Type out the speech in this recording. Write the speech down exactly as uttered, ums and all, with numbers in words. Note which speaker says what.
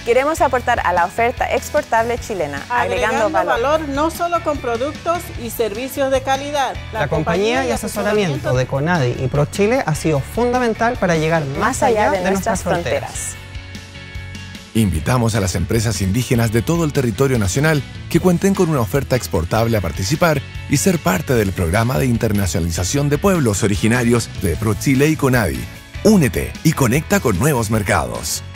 Speaker 1: Queremos aportar a la oferta exportable chilena, agregando,
Speaker 2: agregando valor.
Speaker 1: valor.
Speaker 2: no solo con productos y servicios de calidad.
Speaker 3: La, la compañía y asesoramiento de CONADI y ProChile ha sido fundamental para llegar más,
Speaker 1: más allá de,
Speaker 3: de
Speaker 1: nuestras, nuestras fronteras.
Speaker 3: fronteras.
Speaker 4: Invitamos a las empresas indígenas de todo el territorio nacional que cuenten con una oferta exportable a participar y ser parte del programa de internacionalización de pueblos originarios de ProChile y CONADI. Únete y conecta con nuevos mercados.